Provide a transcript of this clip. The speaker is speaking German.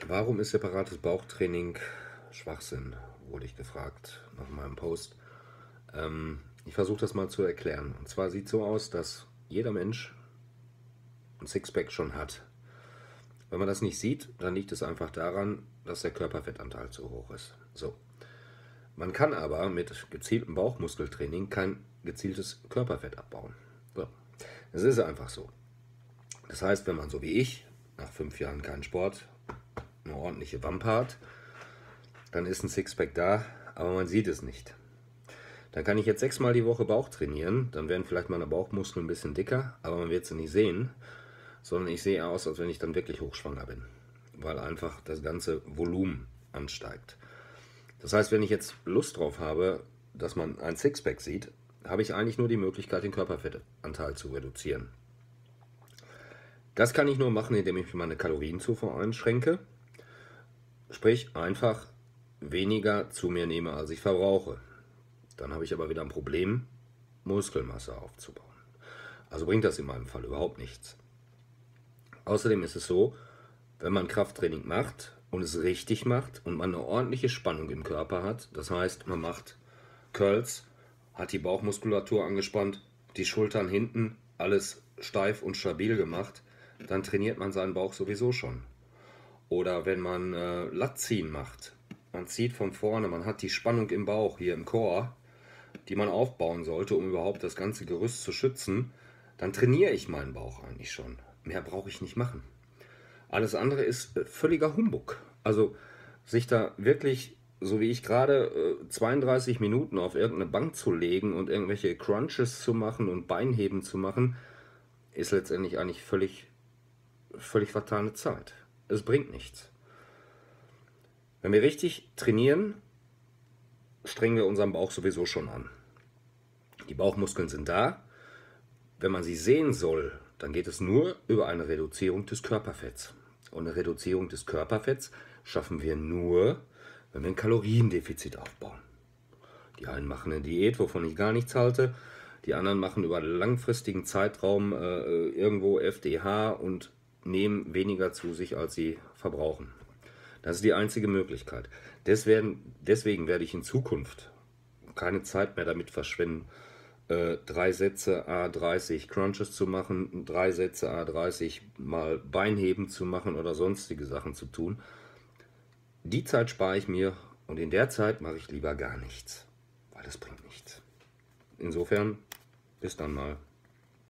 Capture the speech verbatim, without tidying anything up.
Warum ist separates Bauchtraining Schwachsinn, wurde ich gefragt nach meinem Post. Ähm, ich versuche das mal zu erklären. Und zwar sieht es so aus, dass jeder Mensch ein Sixpack schon hat. Wenn man das nicht sieht, dann liegt es einfach daran, dass der Körperfettanteil zu hoch ist. So. Man kann aber mit gezieltem Bauchmuskeltraining kein gezieltes Körperfett abbauen. So. Das ist einfach so. Das heißt, wenn man so wie ich nach fünf Jahren keinen Sport eine ordentliche Wampe hat, dann ist ein Sixpack da, aber man sieht es nicht. Dann kann ich jetzt sechsmal die Woche Bauch trainieren, dann werden vielleicht meine Bauchmuskeln ein bisschen dicker, aber man wird sie nicht sehen, sondern ich sehe aus, als wenn ich dann wirklich hochschwanger bin, weil einfach das ganze Volumen ansteigt. Das heißt, wenn ich jetzt Lust drauf habe, dass man ein Sixpack sieht, habe ich eigentlich nur die Möglichkeit, den Körperfettanteil zu reduzieren. Das kann ich nur machen, indem ich meine Kalorienzufuhr einschränke, sprich einfach weniger zu mir nehme, als ich verbrauche. Dann habe ich aber wieder ein Problem, Muskelmasse aufzubauen. Also bringt das in meinem Fall überhaupt nichts. Außerdem ist es so, wenn man Krafttraining macht und es richtig macht und man eine ordentliche Spannung im Körper hat, das heißt, man macht Curls, hat die Bauchmuskulatur angespannt, die Schultern hinten, alles steif und stabil gemacht, dann trainiert man seinen Bauch sowieso schon. Oder wenn man äh, Latziehen macht, man zieht von vorne, man hat die Spannung im Bauch, hier im Core, die man aufbauen sollte, um überhaupt das ganze Gerüst zu schützen, dann trainiere ich meinen Bauch eigentlich schon. Mehr brauche ich nicht machen. Alles andere ist äh, völliger Humbug. Also sich da wirklich, so wie ich gerade, äh, zweiunddreißig Minuten auf irgendeine Bank zu legen und irgendwelche Crunches zu machen und Beinheben zu machen, ist letztendlich eigentlich völlig, völlig vertane Zeit. Es bringt nichts. Wenn wir richtig trainieren, strengen wir unseren Bauch sowieso schon an. Die Bauchmuskeln sind da. Wenn man sie sehen soll, dann geht es nur über eine Reduzierung des Körperfetts. Und eine Reduzierung des Körperfetts schaffen wir nur, wenn wir ein Kaloriendefizit aufbauen. Die einen machen eine Diät, wovon ich gar nichts halte. Die anderen machen über einen langfristigen Zeitraum äh, irgendwo F D H und nehmen weniger zu sich, als sie verbrauchen. Das ist die einzige Möglichkeit. Deswegen, deswegen werde ich in Zukunft keine Zeit mehr damit verschwenden, äh, drei Sätze à dreißig Crunches zu machen, drei Sätze à dreißig mal Beinheben zu machen oder sonstige Sachen zu tun. Die Zeit spare ich mir und in der Zeit mache ich lieber gar nichts, weil das bringt nichts. Insofern, bis dann mal.